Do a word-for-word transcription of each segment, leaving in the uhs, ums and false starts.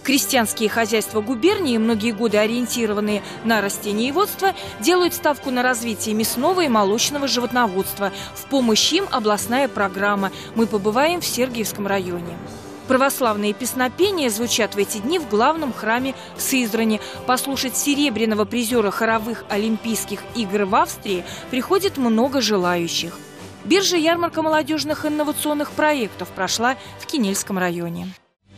Крестьянские хозяйства губернии, многие годы ориентированные на растениеводство, делают ставку на развитие мясного и молочного животноводства. В помощь им областная программа. Мы побываем в Сергиевском районе. Православные песнопения звучат в эти дни в главном храме в Сызрани. Послушать серебряного призера хоровых Олимпийских игр в Австрии приходит много желающих. Биржа-ярмарка молодежных инновационных проектов прошла в Кинельском районе.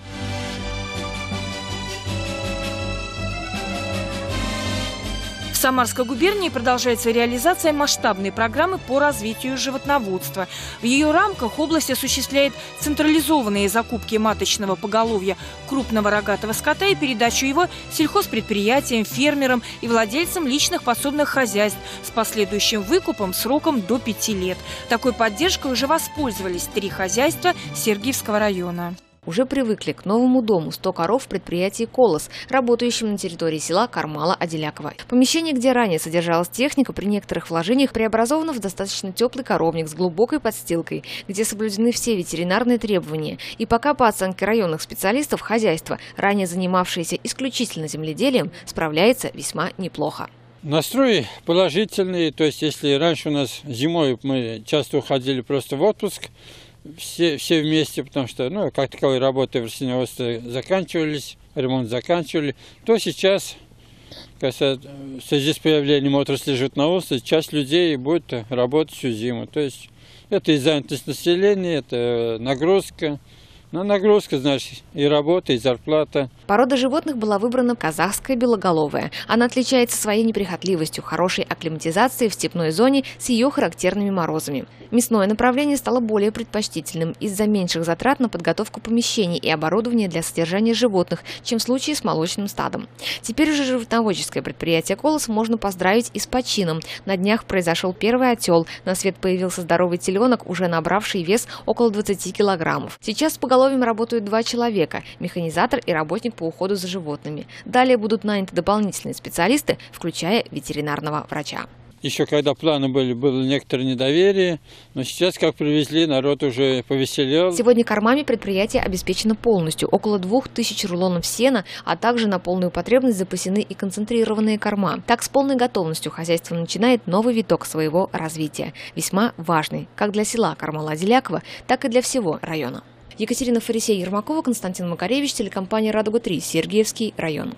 В Самарской губернии продолжается реализация масштабной программы по развитию животноводства. В ее рамках область осуществляет централизованные закупки маточного поголовья крупного рогатого скота и передачу его сельхозпредприятиям, фермерам и владельцам личных подсобных хозяйств с последующим выкупом сроком до пяти лет. Такой поддержкой уже воспользовались три хозяйства Сергиевского района. Уже привыкли к новому дому сто коров в предприятии «Колос», работающем на территории села Кармала-Аделяково. Помещение, где ранее содержалась техника, при некоторых вложениях преобразовано в достаточно теплый коровник с глубокой подстилкой, где соблюдены все ветеринарные требования. И пока, по оценке районных специалистов, хозяйство, ранее занимавшееся исключительно земледелием, справляется весьма неплохо. Настрой положительный, то есть если раньше у нас зимой мы часто уходили просто в отпуск, Все, все вместе, потому что, ну, как таковые работы в растениеводстве заканчивались, ремонт заканчивали, то сейчас, кажется, в связи с появлением отрасли животноводства, часть людей будет работать всю зиму. То есть это и занятость населения, это нагрузка. Но нагрузка, значит, и работа, и зарплата. Порода животных была выбрана казахская белоголовая. Она отличается своей неприхотливостью, хорошей акклиматизацией в степной зоне с ее характерными морозами. Мясное направление стало более предпочтительным из-за меньших затрат на подготовку помещений и оборудования для содержания животных, чем в случае с молочным стадом. Теперь уже животноводческое предприятие «Колос» можно поздравить и с почином. На днях произошел первый отел. На свет появился здоровый теленок, уже набравший вес около двадцати килограммов. Сейчас с поголовьем работают два человека – механизатор и работник по уходу за животными. Далее будут наняты дополнительные специалисты, включая ветеринарного врача. Еще когда планы были, было некоторое недоверие, но сейчас, как привезли, народ уже повеселел. Сегодня кормами предприятие обеспечено полностью. Около двух тысяч рулонов сена, а также на полную потребность запасены и концентрированные корма. Так, с полной готовностью хозяйство начинает новый виток своего развития. Весьма важный как для села Кармала-Аделяково, так и для всего района. Екатерина Фарисей-Ермакова, Константин Макаревич, телекомпания «Радуга-три», Сергиевский район.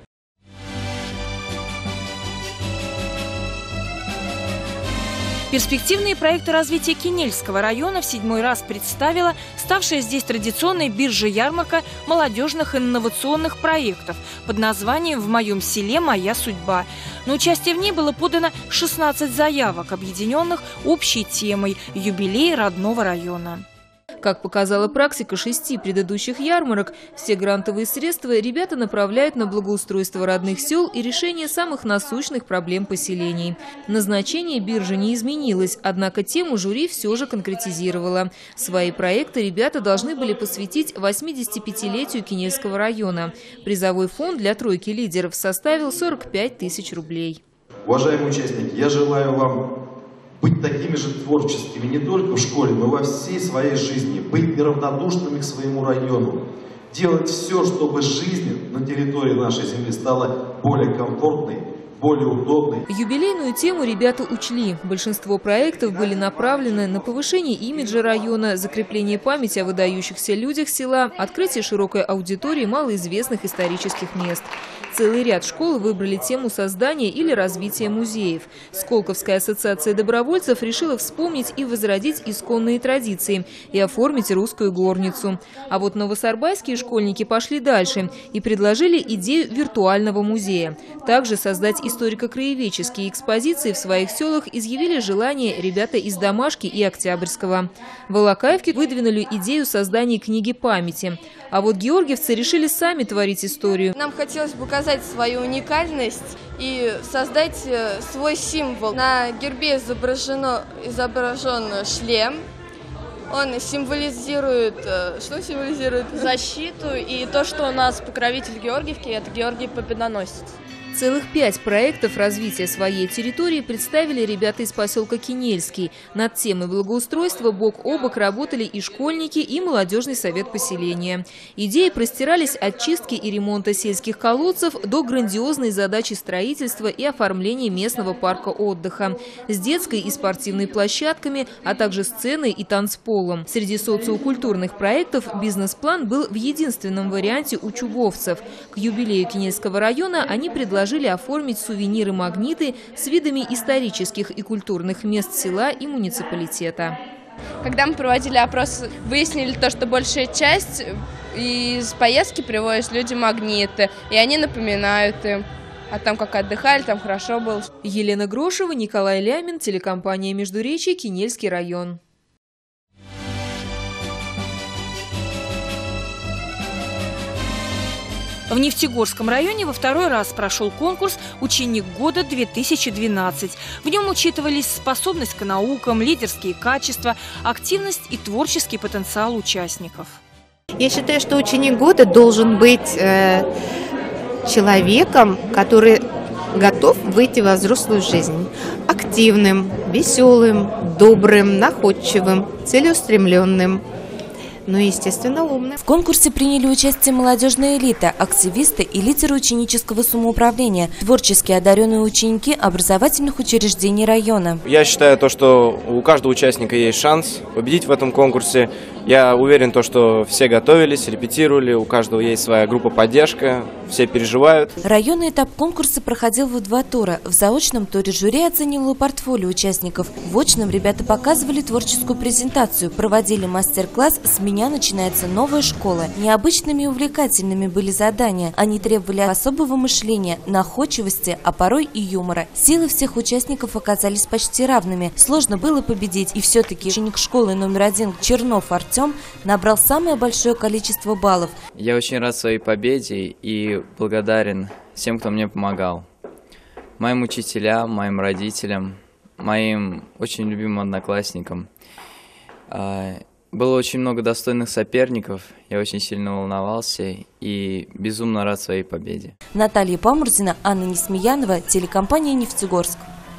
Перспективные проекты развития Кинельского района в седьмой раз представила ставшая здесь традиционной биржа-ярмарка молодежных инновационных проектов под названием «В моем селе моя судьба». На участие в ней было подано шестнадцать заявок, объединенных общей темой «Юбилей родного района». Как показала практика шести предыдущих ярмарок, все грантовые средства ребята направляют на благоустройство родных сел и решение самых насущных проблем поселений. Назначение биржи не изменилось, однако тему жюри все же конкретизировало. Свои проекты ребята должны были посвятить восьмидесятипятилетию Кинельского района. Призовой фонд для тройки лидеров составил сорок пять тысяч рублей. Уважаемые участники, я желаю вам быть такими же творческими не только в школе, но и во всей своей жизни, быть неравнодушными к своему району, делать все, чтобы жизнь на территории нашей земли стала более комфортной, более удобной. Юбилейную тему ребята учли. Большинство проектов были направлены на повышение имиджа района, закрепление памяти о выдающихся людях села, открытие широкой аудитории малоизвестных исторических мест. Целый ряд школ выбрали тему создания или развития музеев. Сколковская ассоциация добровольцев решила вспомнить и возродить исконные традиции и оформить русскую горницу. А вот новосарбайские школьники пошли дальше и предложили идею виртуального музея. Также создать историко-краеведческие экспозиции в своих селах изъявили желание ребята из Домашки и Октябрьского. В Алакаевке выдвинули идею создания книги памяти. А вот георгиевцы решили сами творить историю. Нам хотелось показать свою уникальность и создать свой символ. На гербе изображено, изображен шлем. Он символизирует, что символизирует? Защиту и то, что у нас покровитель Георгиевки, это Георгий Победоносец. Целых пять проектов развития своей территории представили ребята из поселка Кинельский. Над темой благоустройства бок о бок работали и школьники, и молодежный совет поселения. Идеи простирались от чистки и ремонта сельских колодцев до грандиозной задачи строительства и оформления местного парка отдыха с детской и спортивной площадками, а также сценой и танцполом. Среди социокультурных проектов бизнес-план был в единственном варианте у чубовцев. К юбилею Кинельского района они предложили оформить сувениры-магниты с видами исторических и культурных мест села и муниципалитета. Когда мы проводили опрос, выяснили то, что большая часть из поездки привозят люди магниты, и они напоминают им о том, как отдыхали, там хорошо было. Елена Грошева, Николай Лямин, телекомпания «Междуречье», Кинельский район. В Нефтегорском районе во второй раз прошел конкурс «Ученик года две тысячи двенадцать». В нем учитывались способность к наукам, лидерские качества, активность и творческий потенциал участников. Я считаю, что ученик года должен быть э, человеком, который готов выйти во взрослую жизнь. Активным, веселым, добрым, находчивым, целеустремленным. Ну и, естественно, умным. В конкурсе приняли участие молодежная элита, активисты и лидеры ученического самоуправления, творчески одаренные ученики образовательных учреждений района. Я считаю, то, что у каждого участника есть шанс победить в этом конкурсе. Я уверен, то, что все готовились, репетировали, у каждого есть своя группа поддержка, все переживают. Районный этап конкурса проходил в два тура. В заочном туре жюри оценивало портфолио участников. В очном ребята показывали творческую презентацию, проводили мастер-класс «С меня начинается новая школа». Необычными и увлекательными были задания. Они требовали особого мышления, находчивости, а порой и юмора. Силы всех участников оказались почти равными. Сложно было победить, и все-таки ученик школы номер один Чернов Артем набрал самое большое количество баллов. Я очень рад своей победе и благодарен всем, кто мне помогал. Моим учителям, моим родителям, моим очень любимым одноклассникам. Было очень много достойных соперников, я очень сильно волновался и безумно рад своей победе. Наталья Памурзина, Анна Несмеянова, телекомпания «Нефтегорск».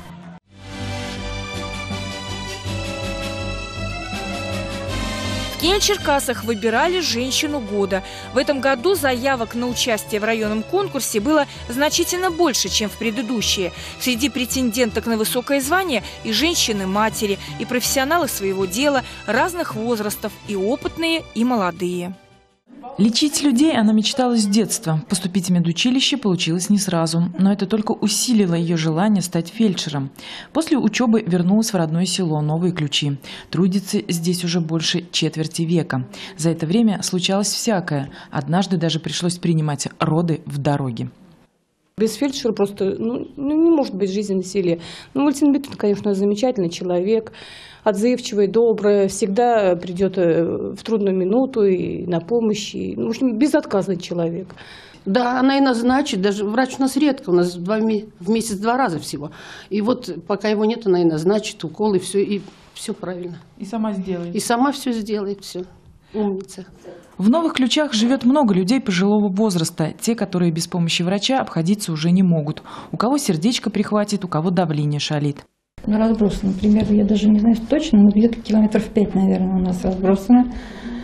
В Кинель-Черкасах выбирали женщину года. В этом году заявок на участие в районном конкурсе было значительно больше, чем в предыдущие. Среди претенденток на высокое звание и женщины-матери, и профессионалы своего дела, разных возрастов, и опытные, и молодые. Лечить людей она мечтала с детства. Поступить в медучилище получилось не сразу, но это только усилило ее желание стать фельдшером. После учебы вернулась в родное село Новые Ключи. Трудится здесь уже больше четверти века. За это время случалось всякое. Однажды даже пришлось принимать роды в дороге. Без фельдшера просто ну, не может быть жизни на селе. Ну, Валентина Бетон, конечно, замечательный человек, отзывчивый, добрый, всегда придет в трудную минуту и на помощь. И, ну, в общем, безотказный человек. Да, она и назначит, даже врач у нас редко, у нас два, в месяц два раза всего. И вот пока его нет, она и назначит укол, и все, и все правильно. И сама сделает. И сама все сделает, все. Умница. В Новых Ключах живет много людей пожилого возраста, те, которые без помощи врача обходиться уже не могут. У кого сердечко прихватит, у кого давление шалит. Ну, разбросано. Например, я даже не знаю точно, но где-то километров пять, наверное, у нас разбросано.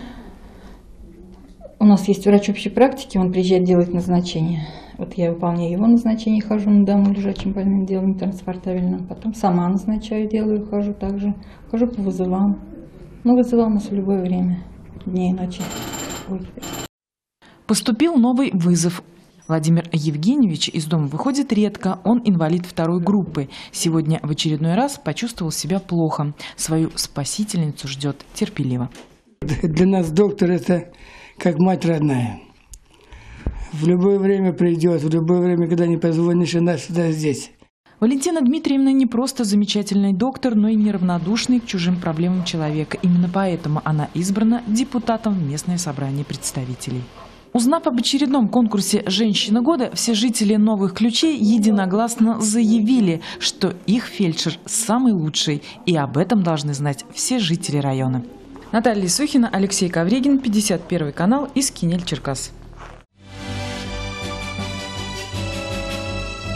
У нас есть врач общей практики, он приезжает делать назначение. Вот я выполняю его назначение, хожу на дому лежачим больным, делаю транспортабельно. Потом сама назначаю, делаю, хожу также. Хожу по вызовам. Ну, вызывал у нас в любое время, дней и ночи. Ой. Поступил новый вызов. Владимир Евгеньевич из дома выходит редко, он инвалид второй группы. Сегодня в очередной раз почувствовал себя плохо. Свою спасительницу ждет терпеливо. Для нас доктор – это как мать родная. В любое время придет, в любое время, когда не позвонишь, она всегда здесь. Валентина Дмитриевна не просто замечательный доктор, но и неравнодушный к чужим проблемам человека. Именно поэтому она избрана депутатом в местное собрание представителей. Узнав об очередном конкурсе «Женщина года», все жители Новых Ключей единогласно заявили, что их фельдшер самый лучший, и об этом должны знать все жители района. Наталья Сухина, Алексей Ковригин, пятьдесят первый канал из Кинель-Черкас.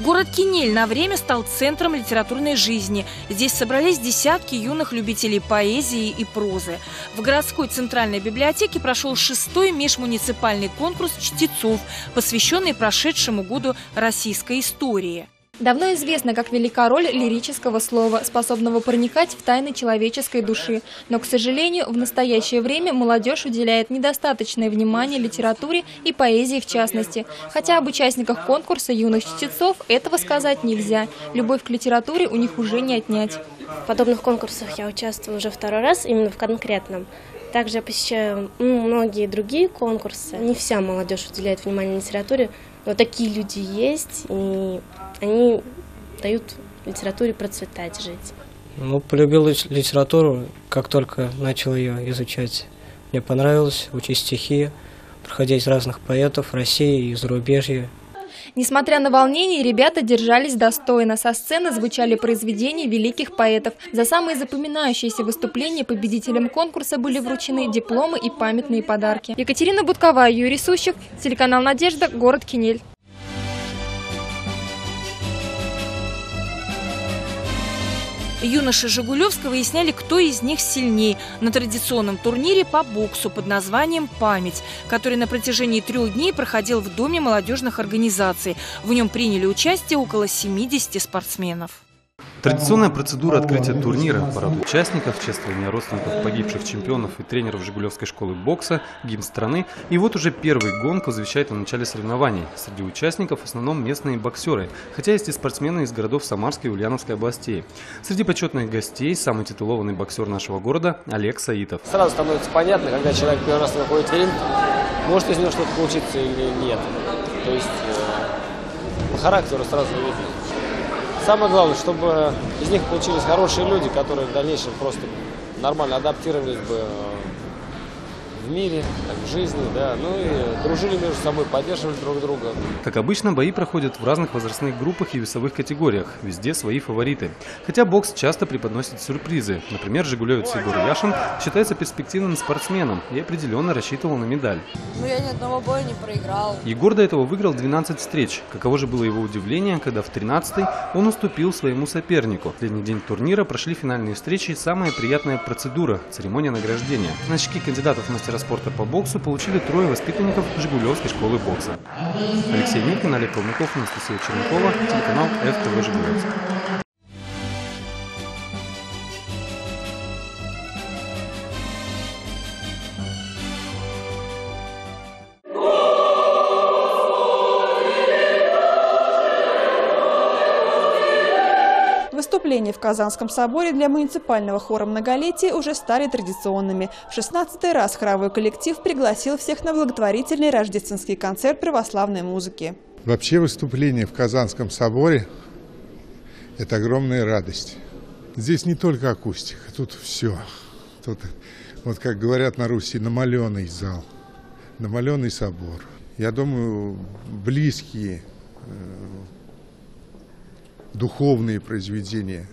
Город Кинель на время стал центром литературной жизни. Здесь собрались десятки юных любителей поэзии и прозы. В городской центральной библиотеке прошел шестой межмуниципальный конкурс чтецов, посвященный прошедшему году российской истории. Давно известно, как велика роль лирического слова, способного проникать в тайны человеческой души. Но, к сожалению, в настоящее время молодежь уделяет недостаточное внимание литературе и поэзии в частности. Хотя об участниках конкурса юных чтецов этого сказать нельзя. Любовь к литературе у них уже не отнять. В подобных конкурсах я участвую уже второй раз, именно в конкретном. Также я посещаю многие другие конкурсы. Не вся молодежь уделяет внимание литературе, но такие люди есть, и они дают литературе процветать, жить. Ну, полюбил литературу, как только начал ее изучать. Мне понравилось учить стихи, проходить разных поэтов России и зарубежья. Несмотря на волнение, ребята держались достойно. Со сцены звучали произведения великих поэтов. За самые запоминающиеся выступления победителям конкурса были вручены дипломы и памятные подарки. Екатерина Будкова, Юрий Сущик, телеканал «Надежда», город Кинель. Юноши Жигулевска выясняли, кто из них сильнее на традиционном турнире по боксу под названием «Память», который на протяжении трех дней проходил в Доме молодежных организаций. В нем приняли участие около семидесяти спортсменов. Традиционная процедура открытия турнира, парад участников, чествование родственников погибших чемпионов и тренеров Жигулевской школы бокса, гимн страны. И вот уже первый гонг возвещает о начале соревнований. Среди участников в основном местные боксеры, хотя есть и спортсмены из городов Самарской и Ульяновской областей. Среди почетных гостей самый титулованный боксер нашего города Олег Саитов. Сразу становится понятно, когда человек первый раз выходит в ринг, может из него что-то получиться или нет. То есть э, по характеру сразу видно. Самое главное, чтобы из них получились хорошие люди, которые в дальнейшем просто нормально адаптировались бы в мире, в жизни, да, ну и дружили между собой, поддерживали друг друга. Как обычно, бои проходят в разных возрастных группах и весовых категориях. Везде свои фавориты. Хотя бокс часто преподносит сюрпризы. Например, жигулевец Егор Яшин считается перспективным спортсменом и определенно рассчитывал на медаль. Ну, я ни одного боя не проиграл. Егор до этого выиграл двенадцать встреч. Каково же было его удивление, когда в тринадцатой он уступил своему сопернику. В последний день турнира прошли финальные встречи и самая приятная процедура – церемония награждения. Значки кандидатов в мастера спорта по боксу получили трое воспитанников Жигулевской школы бокса. Алексей Милкин, Олег Калмыков, Анастасия Чернякова, телеканал эф тэ вэ Жигулевск. Выступления в Казанском соборе для муниципального хора «Многолетие» уже стали традиционными. В шестнадцатый раз хоровой коллектив пригласил всех на благотворительный рождественский концерт православной музыки. Вообще выступление в Казанском соборе – это огромная радость. Здесь не только акустика, тут все. Тут, вот как говорят на Руси, намаленный зал, намаленный собор. Я думаю, близкие духовные произведения,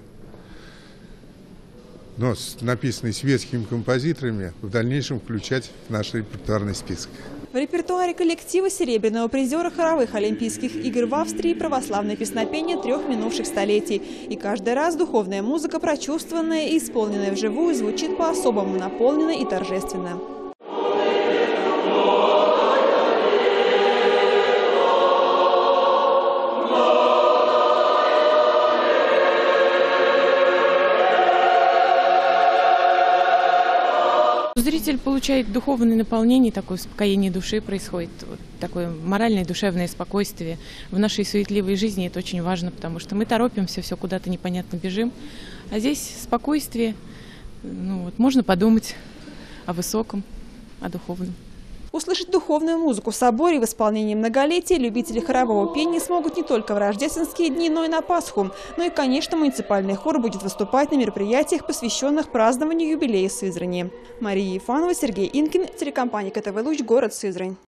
но написанные светскими композиторами, в дальнейшем включать в наш репертуарный список. В репертуаре коллектива серебряного призера хоровых Олимпийских игр в Австрии православное песнопение трех минувших столетий. И каждый раз духовная музыка, прочувствованная и исполненная вживую, звучит по-особому наполненно и торжественно. Зритель получает духовное наполнение, такое успокоение души происходит, вот такое моральное, душевное спокойствие. В нашей суетливой жизни это очень важно, потому что мы торопимся, все куда-то непонятно бежим. А здесь спокойствие, ну, вот, можно подумать о высоком, о духовном. Услышать духовную музыку в соборе в исполнении «Многолетия» любители хорового пения смогут не только в рождественские дни, но и на Пасху. Ну и, конечно, муниципальный хор будет выступать на мероприятиях, посвященных празднованию юбилея Сызрани. Мария Ефанова, Сергей Инкин, телекомпания ка тэ вэ «Луч», город Сызрань.